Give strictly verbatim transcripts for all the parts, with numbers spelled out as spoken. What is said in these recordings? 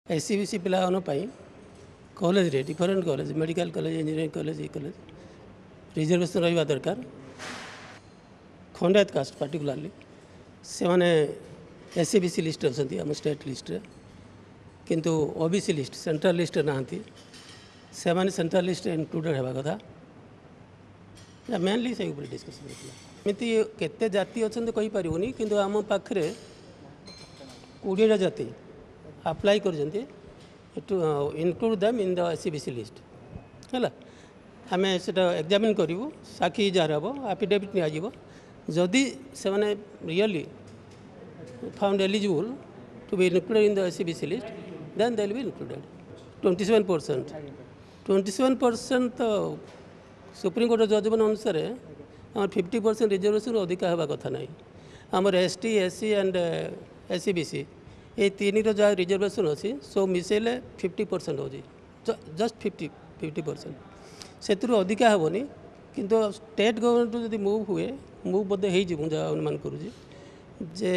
SCBC पिला college रे different college medical college engineering college ये कॉलेज रिजर्वेशन रहा दरकार खंडायत कास्ट पार्टिकुलारली से मैंने एससीबीसी लिस्ट अच्छा आम स्टेट लिस्ट रे किंतु ओबीसी लिस्ट सेंट्रल लिस्ट नहांती से मैंने सेंट्रल लिस्ट इनक्लूडेड होगा कथा मेनली से डिस्कसन होती केते जाति अच्छा कहीपरूनी कि आम पाखे कोड़े जाति अप्लाई कर include them in the SCBC list है आम से एग्जामिन करूँ साक्षी जार हम एफिडेविट निजी से मैंने really found eligible to be included in the SCBC list then they will be included twenty seven percent twenty seven percent तो सुप्रीम कोर्ट जजमेंट अनुसार आम फिफ्टी परसेंट रिजर्वेशन अधिका होगा कथा ना आमर S T S C and SCBC ये तीन जहाँ रिजर्वेशन अच्छी सो मिसेले फिफ्टी परसेंट हो जस्ट फिफ्टी फिफ्टी परसेंट से अधिका हेनी किंतु स्टेट गवर्नमेंट जब मुव हुए मुव बोधे हो जहाँ अनुमान करुँचे जे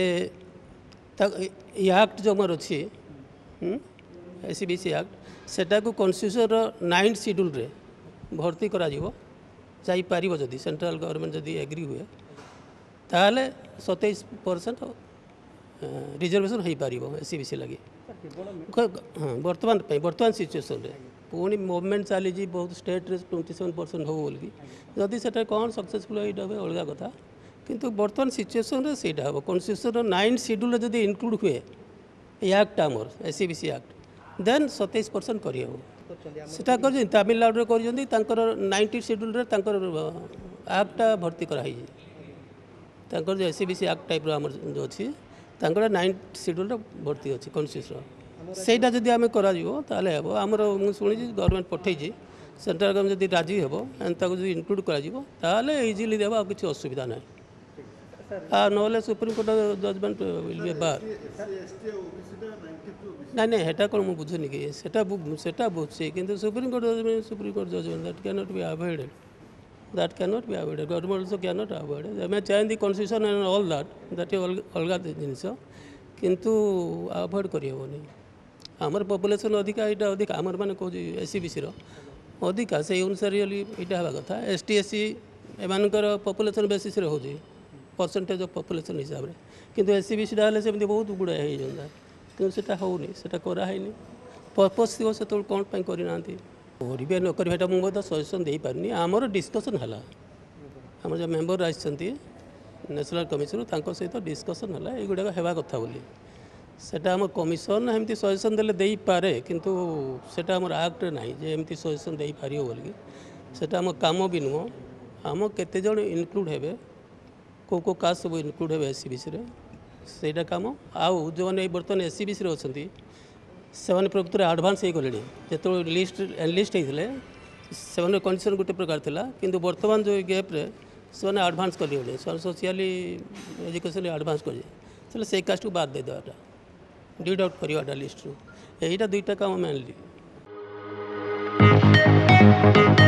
एक्ट जो आमर अच्छी एससीबीसी एक्ट सेटा को कॉन्स्टिट्यूशन नाइन्थ शेड्यूल रे भर्ती करा जापर जदि सेंट्रल गवर्नमेंट जदि एग्री हुए ताहले सतैश परसेंट रिजर्वेशन हो पार एससीबीसी लगी हाँ बर्तमान बर्तमान सिचुएसन रे पुणी मुवमेंट चली बहुत स्टेट रे ट्वेंटी सेवेन परसेंट हो बोल जदि से कौन सक्सेसफुल यहाँ हुए अलग कथा किंतु बर्तमान सिचुएसन रे सेटा हम कॉन्स्टिट्यूशन नाइन्थ शेड्यूल जदि इनक्लूड हुए एक्ट आमर एससीबीसी एक्ट देन सतैश परसेंट कर सेटा कर तमिलनाडु कर नाइन्टी शेड्यूल एक्टा भर्ती कराई जो एससीबीसी एक्ट टाइप आम जो अच्छी नाइन्थ शेड्यूल भर्ती अच्छी कॉन्स्टिट्यूशन सेटा जदि आम करें आमर मुझे शुणी गवर्नमेंट पठे सेंट्रल गवर्नमेंट जदि राजी हे जो इनक्लूड कर इजिली देवा किसी असुविधा ना ना supreme court judgment will be bar ना ना हेटा कौन मुझे बुझुनी कि सेटा बुझे कि supreme court judgment supreme court judgment that can not be avoided that can not be avoided government also can not avoid मैं चाहे constitution and all that that अलग जिनस किंतु अवॉइड करहबनी आमर पॉपुलेशन अधिका यहाँ अधिका आमर मैंने कौन एससीबीसी अधिका से अनुसार रियली यहाँ हवा कथा एस टी एस सी एमानकर पॉपुलेशन बेसिस हो परसेंटेज ऑफ पॉपुलेशन हिसाब से किंतु एससीबीसी से बहुत गुड़ाए हो जाता कि सेटा होनी सेटा कराइनी पर्पस थी से कौन पाई करना करें न करें मुझे सजेसन दे पारनी आमर डिस्कसन है आम जो मेम्बर आसती नेशनल कमिशन सहित डिस्कसन है युवा हवा कथा बोली सेटा आम कमिशन एमती सजेसन देले दे पारे किंतु सेटा आमर एक्ट ना जे एमती सजेसन दे पार बोलिकी सेटा आम काम भी नुह आम केते जण इनक्लूड हेबे को को कास्ट सब इनक्लूड हे एससीबीसी रे सेटा काम आउ जो मैंने बर्तमान एससीबीसी अच्छा से प्रकृत में आडभांस हो गले जो लिस्ट एनलिस्ट होते से कंडीशन गोटे प्रकार था किंतु बर्तमान जो गैप्रे से आडभांस कर सोशियाली एजुकेशन आडभांस कर से कास्ट को बाद दे देवाटा डिड आउट करवाटा लिस्ट रू यहीटा दुईटा काम मेनली